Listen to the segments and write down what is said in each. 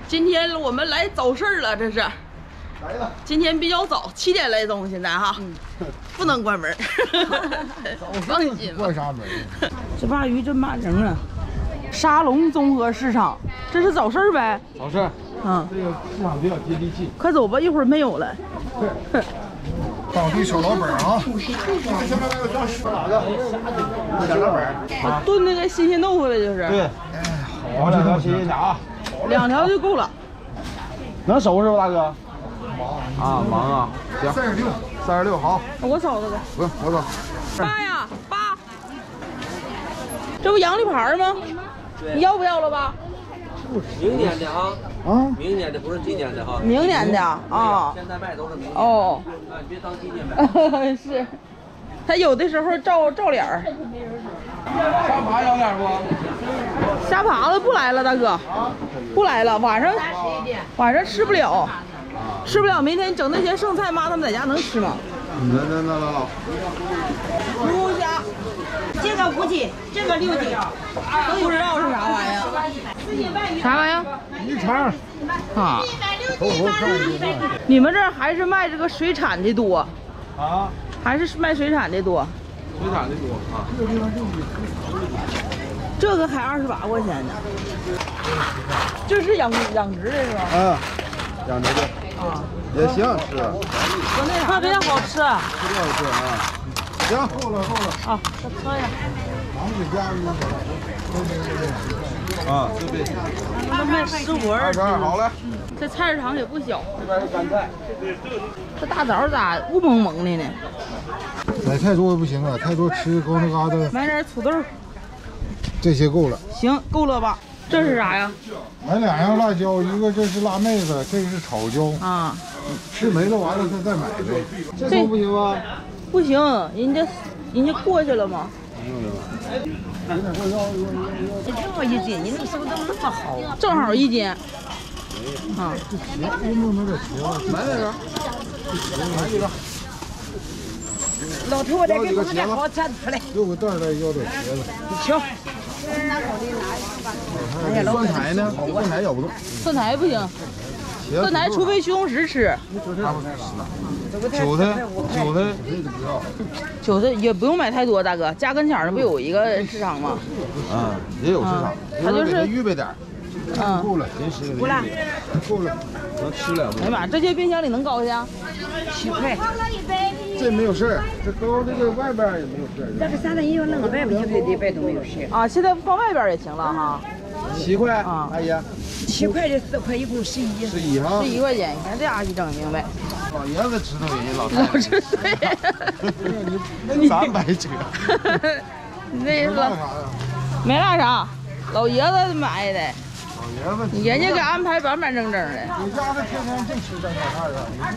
今天我们来早市了，这是。 来了。 今天比较早，7点来钟，现在哈，不能关门。放心吧。 关啥门？ 这把鱼真满整啊！沙龙综合市场，这是早市呗？ 早市。嗯。这个市场比较接地气。 快走吧，一会儿没有了。 当地小老本啊！哪个？小老本。 炖那个新鲜豆腐呗，就是。 对。好，2条新鲜的啊。 2条就够了。 能收拾吧，大哥？忙啊！行，36，好。 我找他吧。 不用，我找。 8呀，8。这不洋绿牌吗？你要不要了吧？ 明年的啊。 啊。 明年的不是今年的哈。 明年的啊。 现在卖都是明年。 哦。 你别当今年卖。 是。他有的时候照脸儿。 虾爬要点不？ 虾爬子不来了，大哥，不来了，晚上吃不了，明天整那些剩菜，妈他们在家能吃吗？ 来， 乌虾， 这个5斤，这个6斤， 都不知道是啥玩意儿。啥玩意儿？ 鱼肠啊。你们这儿还是卖这个水产的多啊？ 还是卖水产的多？ 水产的多啊。 这个还28块钱呢。这是养殖的是吧？ 啊，养殖的啊， 也行吃， 特别好吃。 吃啊。行，够了。 啊，再测一下。 啊，对。 他卖15、20。 好嘞。 这菜市场也不小。 这边是干菜。 这大枣咋雾蒙蒙的呢？ 买太多不行啊，太多吃够那嘎达。 买点土豆。 这些够了。 行，够了吧？这是啥呀？ 买2样辣椒，一个这是辣妹子，这个是炒椒。啊。吃没了完了再买呗。这都不行吗？ 不行，人家过去了吗？ 正好1斤，你那个手怎么那么好？ 正好1斤。啊。 买哪个？买一个。 老头，我再给弄点好吃出来。 6个袋儿再要点茄子。 你瞧。 蒜苔呢？蒜苔咬不动。 蒜苔不行。蒜苔除非西红柿吃。韭菜也不用买太多，大哥，家跟前儿不有一个市场吗？ 啊，也有市场。 他就是预备点儿。够了，临时够了，能吃2顿。 哎呀妈，这些冰箱里能高下 7块。 这没有事儿，这高这个外边也没有事儿。 这个啥的也要弄个外边，里边都没有事。 啊，现在放外边也行了哈。 7块啊，阿姨。 7块的4块，一共11。 11哈。 11块钱，你看这阿姨整明白。 老爷子知道人家老知道。 你咋买这？ 你这老没那啥，老爷子买的。 人家给安排板板正正的。 我家这天天净吃这菜啊！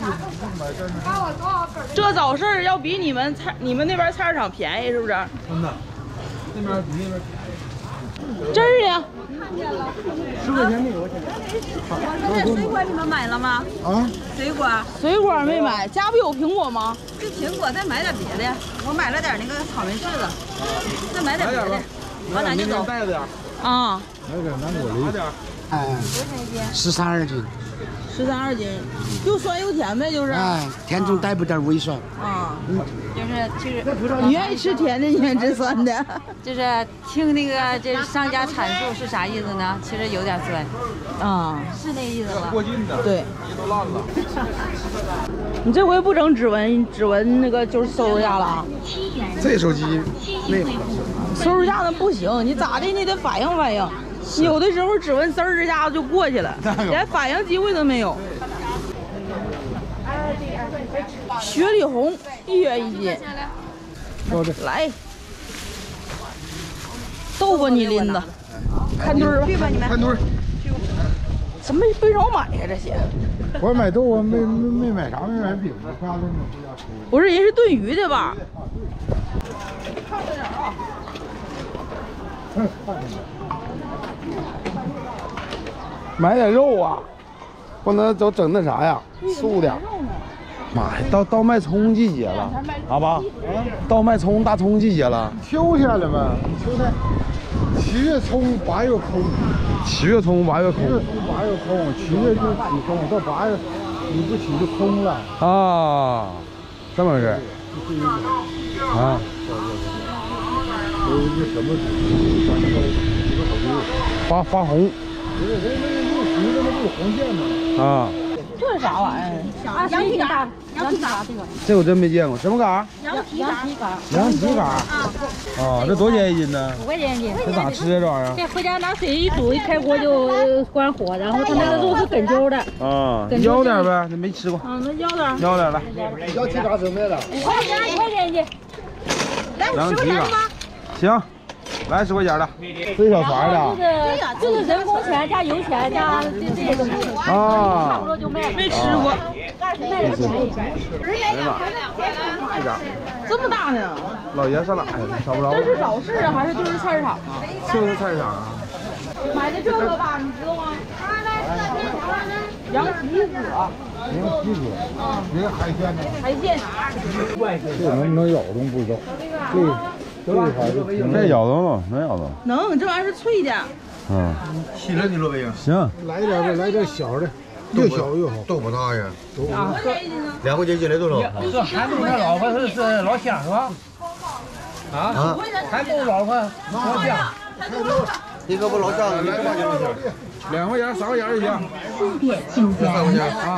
这早市要比你们那边菜市场便宜，是不是？ 真的，那边比那边便宜。 这儿呢 ？10块钱没有现在。 这水果你们买了吗？ 啊？ 水果没买，家不有苹果吗？ 有苹果，再买点别的。我买了点那个草莓柿子，再买点别的。往哪就走？ 带着点。 啊。 买点南果梨， 哎，13、2斤 ，13、2斤，又酸又甜呗，就是。 哎，甜中带不点微酸。 啊，就是你愿意吃甜的，你愿意吃酸的。 就是听那个这商家阐述是啥意思呢？其实有点酸。 啊， 是那意思吗？ 过劲的。 对。 都烂了。 你这回不整指纹那个就是收入价了啊？ 这手机那个。 收入价那不行，你咋的？你得反应。有的时候指纹丝儿一下子就过去了，连反应机会都没有。雪里红1元1斤，来，豆腐你拎着，看堆儿吧， 看堆儿。 怎么没少买呀这些？ 我买豆腐没买啥，没买饼子，家都没回家吃。 不是，人是炖鱼的吧？看着点啊。 买点肉啊，不能都整那啥呀，素点。妈呀，到卖葱季节了，好吧？到卖葱大葱季节了。秋天了吗？秋天。 7月葱8月空，7月葱8月空，7月葱8月空，7月就起空，到8月你不起就空了啊，这么回事啊？有一个什么发红，那不是红线吗？啊。 这是啥玩意儿？ 羊蹄杆，羊蹄杆这个。 这我真没见过，什么杆？ 羊蹄杆。 羊蹄杆。啊，这多少钱一斤呢 ？5块钱一斤。 这咋吃啊？这玩意儿？ 这回家拿水一煮，一开锅就关火，然后它那个肉是哏揪的。 啊，要点呗，这没吃过。 啊，那要点。 要点来。 羊蹄杆准备了。 5块钱，1块钱一斤。来，10块钱吗？ 行。 来10块钱的，这小船的， 就是人工钱加油钱加这些东西啊， 差不多就卖了。 没吃过， 卖的便宜。 这么大呢？ 老爷上哪去了？找不着。 这是早市啊，还是就是菜市场啊？ 就是菜市场啊。 买的这个吧，你知道吗？羊蹄子。 羊蹄子，那个海鲜呢？ 海鲜。 这能咬动不知道。这咬动了，能咬动。 能，这玩意儿是脆的。 嗯。 洗了你罗贝呀？ 行。 来点呗，来点小的，越小越好。多不大呀？ 啊 2块钱一斤来多少？ 这韩东他老婆是老乡是吧？啊？韩东老婆老乡。 你可不老乡，你干嘛去了 ？2块钱、3块钱就行。 4点9分。 3块钱啊。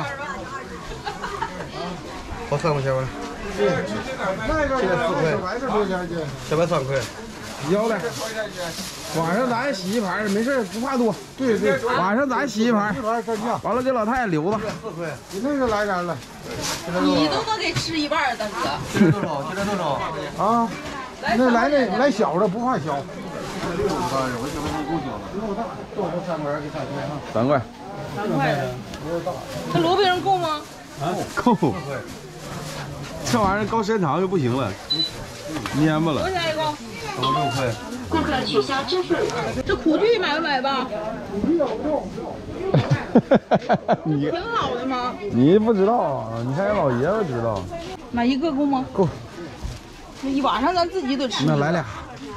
好3块钱吧。 那个4块，100多钱一斤 ，130块。 要来，晚上咱洗一盘，没事不怕多。对对，晚上咱洗一盘，完了给老太太留着。4块，你那个来点来。 你都能给吃一半，大哥。 现在多少？现在多少？ 啊，那来小的不怕小。3块。 3块。这萝卜缨够吗？ 啊，够。这玩意儿高时间长就不行了，蔫巴了。 多少钱一共 ？6块。 顾客取消支付。 这苦苣买不买吧？ 你挺好的吗？ 你不知道啊？你看人老爷子知道。 买1个够吗？ 够。 那一晚上咱自己得吃。 那来俩。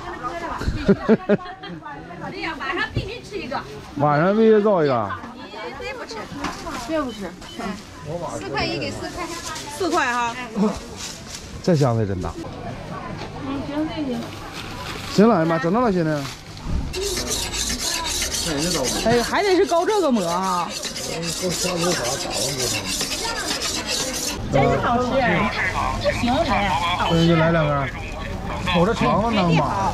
对呀，晚上必须吃1个。 晚上必须造一个。 你非不吃？ 非不吃。 4块1给4块。 4块哈。 这香菜真大。 行，这行。 行了，哎妈，整到了现在。 哎，还得是高这个馍哈。真是好吃，不行你。 就来2根，瞅着肠子能吗？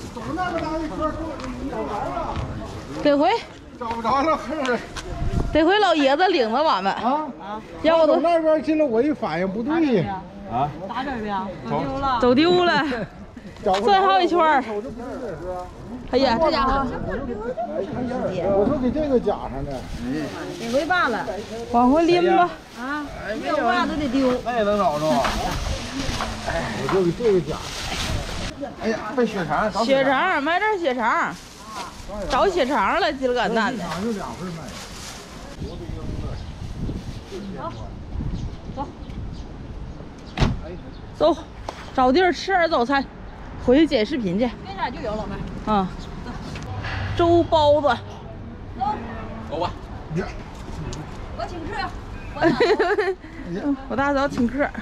这回找不着了， 得回老爷子领着我们啊！ 要不走那边去了，我一反应不对啊， 打这儿的，走丢了，转好一圈儿。哎呀，这家伙， 我说给这个夹上的， 得回罢了， 往回拎吧。 啊，没有袜都得丢。 那也能找着。我就给这个夹。哎呀，被血肠， 血肠，买点血肠，找血肠了，鸡了个蛋的。 就2份卖。 走，找地儿吃点早餐，回去剪视频去。 那哪就有老妹。 啊，粥包子。 走吧。 我请客。 我大嫂请客。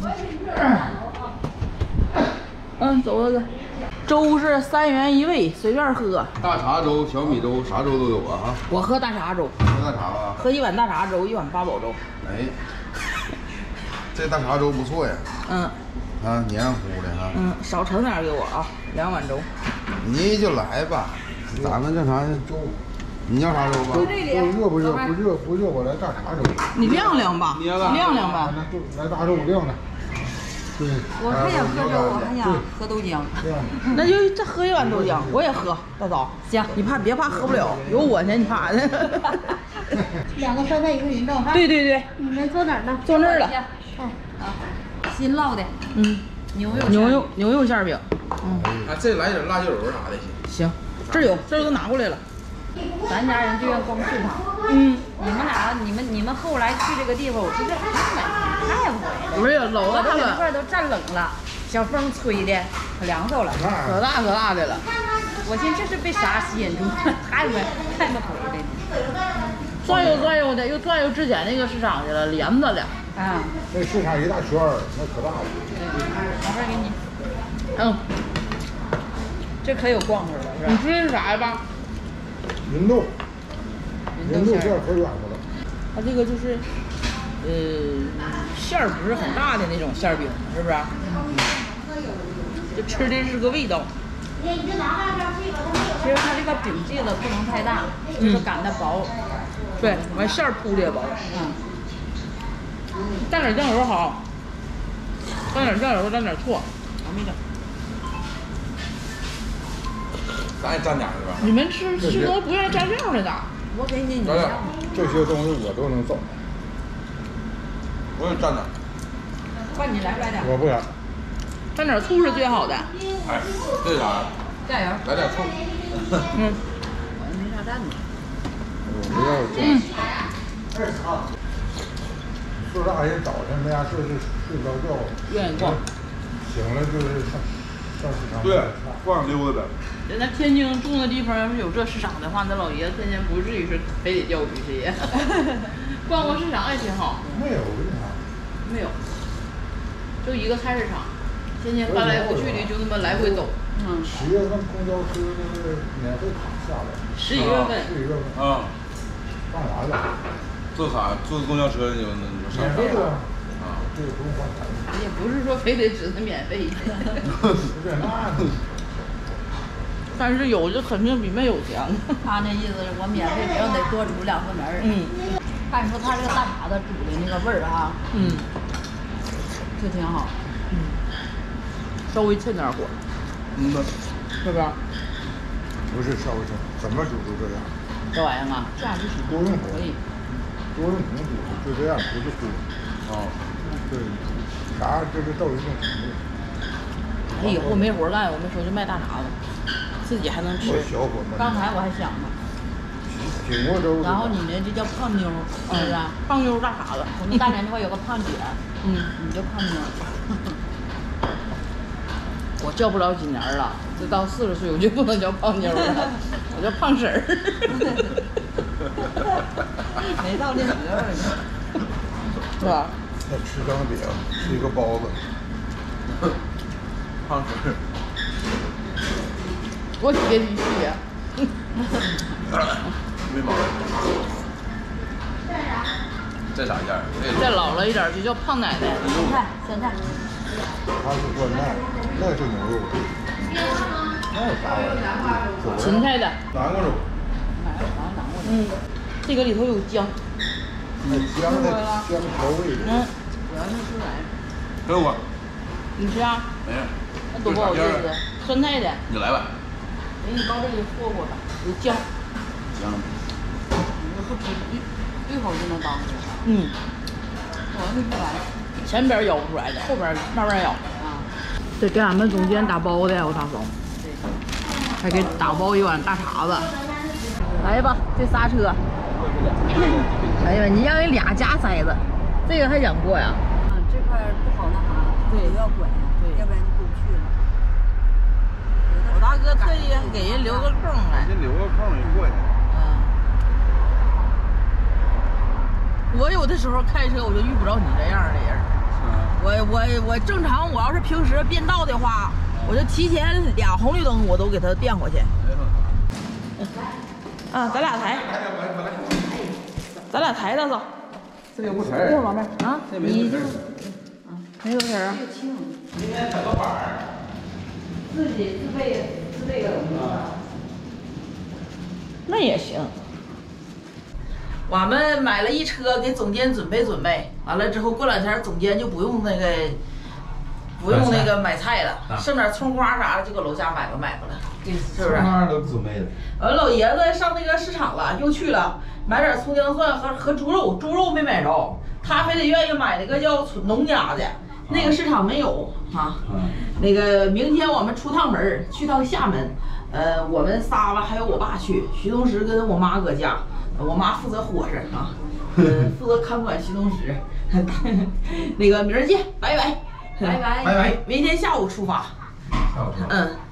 走那个。粥是3元一位，随便喝。 大碴粥、小米粥，啥粥都有啊！ 我喝大碴粥。 喝大碴啊？ 喝1碗大碴粥，1碗八宝粥。 哎，这大碴粥不错呀。啊，黏糊的哈。 少盛点给我啊，2碗粥。 你就来吧，咱们这啥粥？你要啥粥吧？热不热？不热，我来大碴粥。 你晾晾吧，晾晾吧。 来大粥晾晾。对。 我还想喝粥，我还想喝豆浆。 那就再喝1碗豆浆，我也喝，大嫂。行，你别怕喝不了，有我呢，你怕的。 2个酸菜1个云豆哈。 对对对。 你们坐哪儿呢？ 坐那儿了。 新烙的。牛肉馅饼。 啊，这来点辣椒油啥的行。这儿有，这儿都拿过来了。 咱家人就愿光吃它。你们后来去这个地方，我说这太贵了。 没有，老大整了。 个都站冷了，小风吹的可凉快了。 可大的了。 我寻思这是被啥吸引住了，太没回来了。 转悠转悠的，又转悠之前那个市场去了，连着了。 啊， 那市场一大圈儿，那可大了。 拿份给你。 嗯， 这可有逛头了，是吧？ 你吃的是啥呀爸？ 芸豆，芸豆馅儿可软和了。 它这个就是，馅儿不是很大的那种馅饼，是不是？就吃的是个味道。 其实它这个饼剂子不能太大，就是擀的薄。 对，完馅儿铺的也薄。蘸点酱油好，蘸点酱油，蘸点醋，我没整。 咱也蘸点是吧？ 你们吃东西不愿意蘸酱的咋？ 我给你蘸。 这些东西我都能做。 我也蘸点。 换你来不来点？ 我不敢。 蘸点醋是最好的。 哎，这啥？ 加油。 来点醋。 嗯。 我也没啥蘸的。 我不要蘸。说大人早晨没啥事就睡不着觉， 愿意逛。 醒了就是上市场。 对，逛溜达呗。 人家天津住那地方，要是有这市场的话，那老爷子天天不至于是非得钓鱼去也。逛逛市场也挺好。 没有为啥？ 没有，就一个菜市场，天天翻来覆去的，就那么来回走。 10月份公交车就是免费卡下来。 11月份。 11月份。 啊。 干啥去？ 坐卡坐公交车就上免费的啊，这个不用花钱。 也不是说非得只是免费的。 不是那。 但是有就肯定比没有强。 他那意思是我免费，别人得多煮2个门。看出他这个大碴子煮的那个味儿啊。就挺好。 稍微趁点火。是不是？ 不是稍微趁，怎么煮都这样。 这玩意儿啊， 这样就行。 多用火。 可以。 多用火煮就这样，不是锅。啊。对。啥就是到一定程度。 哎，以后没活干，我们说就卖大碴子，自己还能吃。 小火焖。 刚才我还想呢。 紧过粥。 然后你呢，这叫胖妞，是不是？ 胖妞大碴子。 我们大连这块有个胖姐，你就胖妞。 我叫不了几年了，这到40岁我就不能叫胖妞了，我叫胖婶儿。 没到那时候呢， 是吧？ 那吃张饼，吃一个包子。 胖婶儿。 多接地气呀！ 没毛病。这啥馅儿？ 再老了一点就叫胖奶奶。 咸菜。 它是酸菜，那是牛肉。那有啥玩意儿？ 芹菜的。 南瓜肉。 这个里头有姜。 那姜调味的。 主要是出来。 给我。 你吃啊？ 没事。 那多不好意思，酸菜的。 你来吧。 给你到这里和和吧，有姜。 姜。 你不吃一口就能当着。我没吃完。 前边咬不出来的，后边慢慢咬。这给俺们总监打包的，我大嫂。还给打包一碗大碴子。来吧，这刹车。哎呀，你让人俩夹塞子，这个还想过呀？ 这块不好那啥，对，要拐，对，要不然就过不去了。 我大哥特意给人留个空来。 先留个空也过去。 我有的时候开车我就遇不着你这样的人。我正常，我要是平时变道的话，我就提前2红绿灯我都给他变过去。啊，咱俩抬，大嫂。 这个不沉。 这往边啊，你就没有沉啊。 明天整个板儿。 自己自备个东西。那也行。我们买了一车，给总监准备，完了之后过2天总监就不用那个买菜了，剩点葱花啥的就搁楼下买吧了，是不是？ 葱花都准备了。 老爷子上那个市场了，又去了，买点葱姜蒜和猪肉，猪肉没买着，他非得愿意买那个叫农家的，那个市场没有啊。那个明天我们出趟门，去趟厦门，我们仨吧，还有我爸去，徐东石跟我妈搁家。我妈负责伙食啊，负责看管徐东石。那个明儿见，拜拜， 拜拜， 明天下午出发。 下午出发。